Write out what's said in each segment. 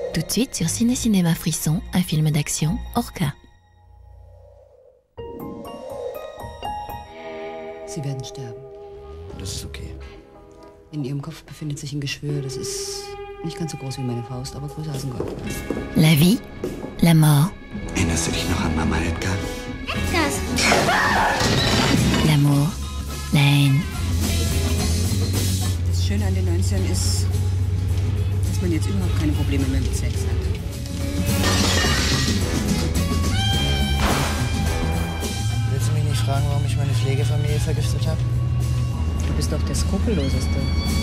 Tout de suite sur Ciné Cinéma Frisson, un film d'action, Orca. Sie werden sterben. Das ist okay. In ihrem Kopf befindet sich ein Geschwür, das ist nicht ganz so groß wie meine Faust, aber größer als ein Gott. La vie, la mort. Erinnerst du dich noch an Mama Edgar? Edgars. L'amour, la haine. Das Schöne an den 90ern ist, dass man jetzt überhaupt keine Probleme mehr mit Sex hat. Willst du mich nicht fragen, warum ich meine Pflegefamilie vergiftet habe? Du bist doch der Skrupelloseste.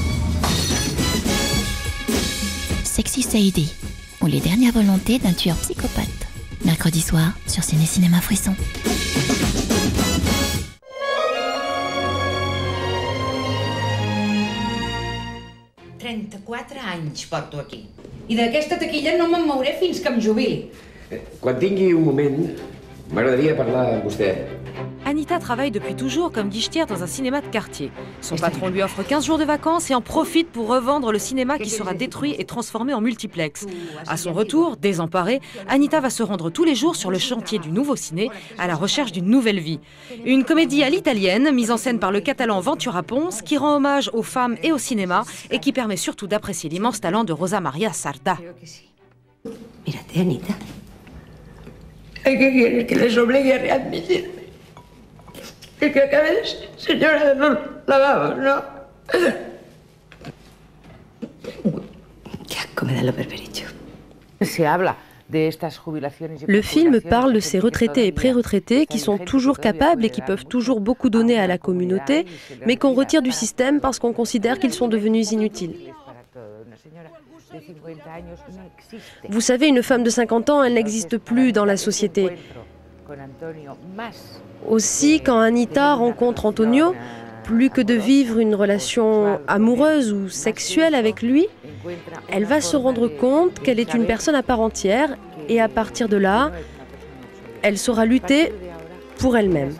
Sexy Sadie, ou les dernières volontés d'un tueur psychopathe. Mercredi soir sur Ciné Cinéma Frisson. anys porto aquí. I d'aquesta taquilla no me'n mouré fins que em jubili. Quan tingui un moment, m'agradaria parlar amb vostè. Anita travaille depuis toujours comme guichetière dans un cinéma de quartier. Son patron lui offre 15 jours de vacances et en profite pour revendre le cinéma qui sera détruit et transformé en multiplex. À son retour, désemparée, Anita va se rendre tous les jours sur le chantier du nouveau ciné à la recherche d'une nouvelle vie. Une comédie à l'italienne, mise en scène par le catalan Ventura Pons, qui rend hommage aux femmes et au cinéma et qui permet surtout d'apprécier l'immense talent de Rosa Maria Sardá. Mírate, Anita. ¿Qué quieres? ¿Que les obligue a readmitirme? ¿Y que acabe de ser señora de los lavabos, no? Qué asco me da lo berberillo. Le film parle de ces retraités et pré-retraités qui sont toujours capables et qui peuvent toujours beaucoup donner à la communauté, mais qu'on retire du système parce qu'on considère qu'ils sont devenus inutiles. Vous savez, une femme de 50 ans, elle n'existe plus dans la société. Aussi, quand Anita rencontre Antonio, plus que de vivre une relation amoureuse ou sexuelle avec lui, elle va se rendre compte qu'elle est une personne à part entière et à partir de là, elle saura lutter pour elle-même.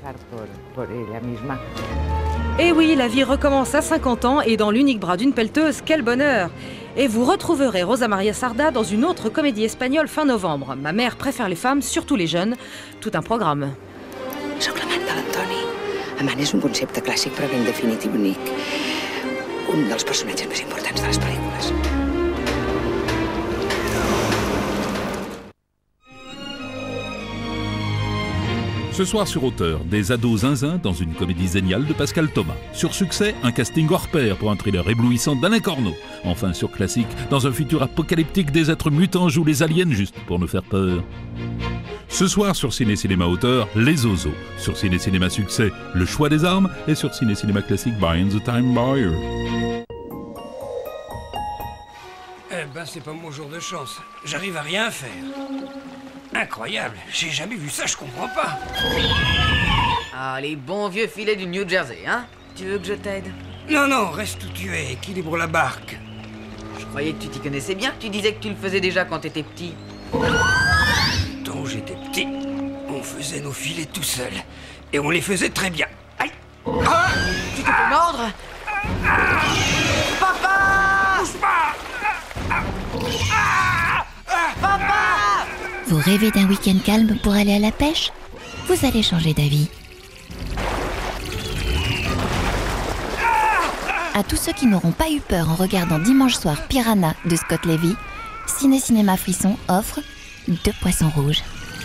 Et oui, la vie recommence à 50 ans et dans l'unique bras d'une pelleteuse, quel bonheur! Et vous retrouverez Rosa Maria Sardá dans une autre comédie espagnole fin novembre. Ma mère préfère les femmes, surtout les jeunes. Tout un programme. Soc l'amant de l'Antoni. Amant és un concepte clàssic però ben definit i bonic. Un dels personatges més importants de les pel·lícules. Ce soir sur Auteur, des ados zinzins dans une comédie zéniale de Pascal Thomas. Sur Succès, un casting hors pair pour un thriller éblouissant d'Alain Corneau. Enfin sur Classique, dans un futur apocalyptique, des êtres mutants jouent les aliens juste pour nous faire peur. Ce soir sur Ciné Cinéma Auteur, Les Oiseaux. Sur Ciné Cinéma Succès, Le Choix des Armes. Et sur Ciné Cinéma Classique, By the Time Buyer. Eh ben, c'est pas mon jour de chance. J'arrive à rien faire. Incroyable, j'ai jamais vu ça, je comprends pas. Ah, les bons vieux filets du New Jersey, hein? Tu veux que je t'aide? Non, non, reste où tu es, équilibre la barque. Je croyais que tu t'y connaissais bien, tu disais que tu le faisais déjà quand t'étais petit. Quand j'étais petit, on faisait nos filets tout seul. Et on les faisait très bien. Aïe! Ah! Tu t'es fait mordre? Papa! Bouge pas! Papa! Vous rêvez d'un week-end calme pour aller à la pêche? Vous allez changer d'avis. À tous ceux qui n'auront pas eu peur en regardant dimanche soir Piranha de Scott Levy, Ciné Cinéma Frisson offre 2 poissons rouges.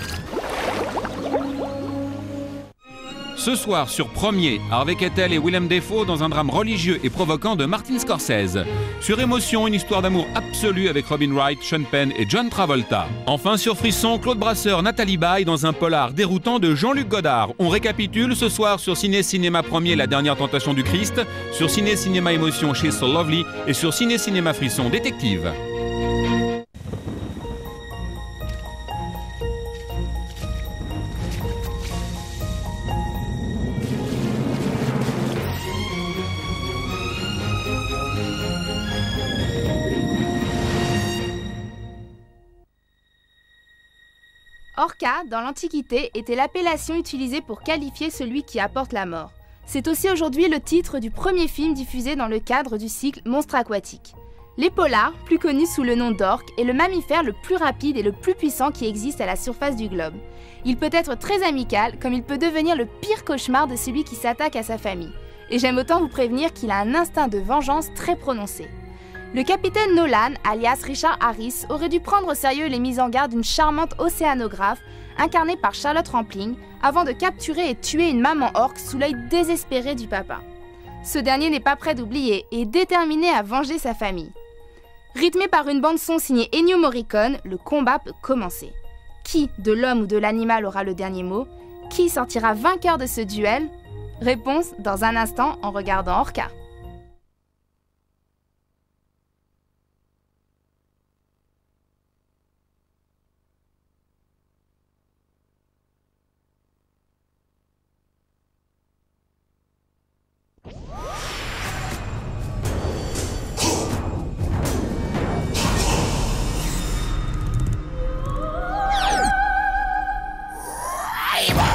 Ce soir sur Premier, Harvey Keitel et Willem Dafoe dans un drame religieux et provoquant de Martin Scorsese. Sur Émotion, une histoire d'amour absolue avec Robin Wright, Sean Penn et John Travolta. Enfin sur Frisson, Claude Brasseur, Nathalie Baye dans un polar déroutant de Jean-Luc Godard. On récapitule ce soir sur Ciné Cinéma Premier, La dernière tentation du Christ, sur Ciné Cinéma Émotion chez So Lovely et sur Ciné Cinéma Frisson Détective. Orca, dans l'Antiquité, était l'appellation utilisée pour qualifier celui qui apporte la mort. C'est aussi aujourd'hui le titre du premier film diffusé dans le cadre du cycle Monstres aquatiques. L'épaulard, plus connu sous le nom d'orque, est le mammifère le plus rapide et le plus puissant qui existe à la surface du globe. Il peut être très amical, comme il peut devenir le pire cauchemar de celui qui s'attaque à sa famille. Et j'aime autant vous prévenir qu'il a un instinct de vengeance très prononcé. Le capitaine Nolan, alias Richard Harris, aurait dû prendre au sérieux les mises en garde d'une charmante océanographe, incarnée par Charlotte Rampling, avant de capturer et tuer une maman orque sous l'œil désespéré du papa. Ce dernier n'est pas prêt d'oublier et est déterminé à venger sa famille. Rythmé par une bande-son signée Ennio Morricone, le combat peut commencer. Qui, de l'homme ou de l'animal, aura le dernier mot? Qui sortira vainqueur de ce duel? Réponse dans un instant en regardant Orca. Bye.